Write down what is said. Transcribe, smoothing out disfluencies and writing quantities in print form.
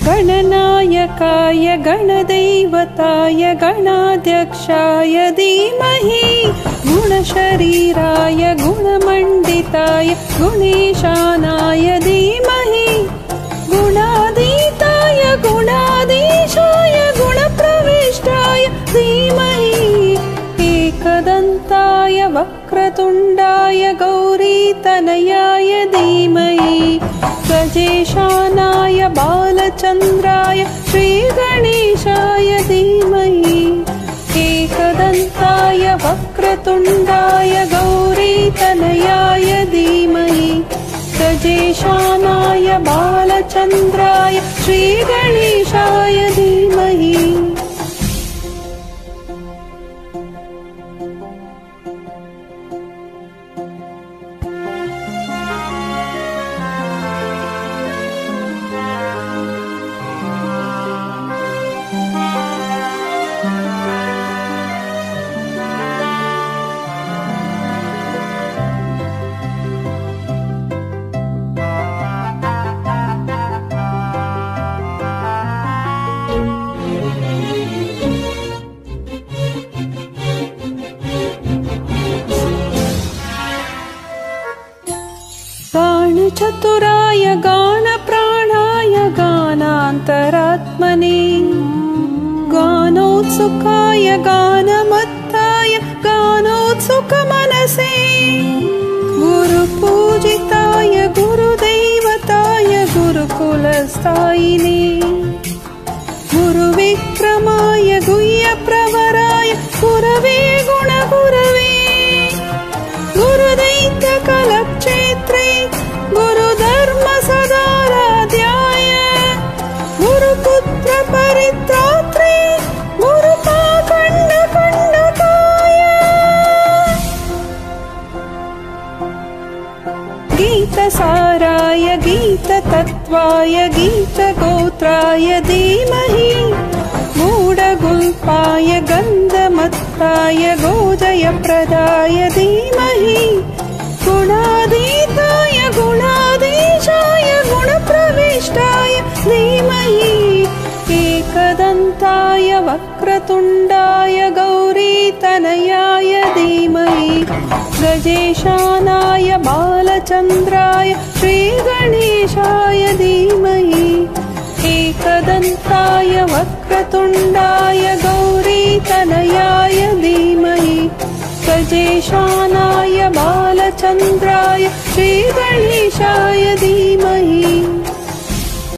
गणनायकाय गणदैवताय गणाध्यक्षाय धीमहि गुणशरीराय गुणमण्डिताय गुणेशानाय धीमहि गुणातीताय गुणाधीशाय गुणप्रविष्टाय धीमहि एकदन्ताय वक्रतुण्डाय गौरीतनयाय धीमहि गजेशानाय बालचन्द्राय श्रीगणेशाय धीमहि एकदन्ताय वक्रतुण्डाय गौरीतनयाय धीमहि गजेशानाय बालचन्द्राय श्रीगणेशाय धीमहि चतुराय गानप्राणाय गानान्तरात्मने गानोत्सुकाय गानमत्ताय गानोत्सुकमनसे गुरुपूजिताय गुरुदैवताय गुरुकुलस्थायिने गुरुविक्रमाय गुह्यप्रवराय गुरवे गुणगुरवे गुरुदैत्यकलक्षेत्रे गुरुधर्म सदाराध्याय गुरुपुत्र परित्रात्रे गुरुपाखण्डकण्डकाय गीतसाराय गीततत्त्वाय गीतगोत्राय धीमहि गूढगुल्पाय गन्धमत्ताय गोजयप्रदाय धीमहि गुणातीताय गुणाधीशाय गुणप्रविष्टाय धीमहि एकदन्ताय वक्रतुण्डाय गौरीतनयाय धीमहि गजेशानाय बालचन्द्राय श्रीगणेशाय धीमहि एकदन्ताय वक्रतुण्डाय गौरीतनयाय धीमहि गजेशानाय बालचन्द्राय श्रीगणेशाय धीमहि।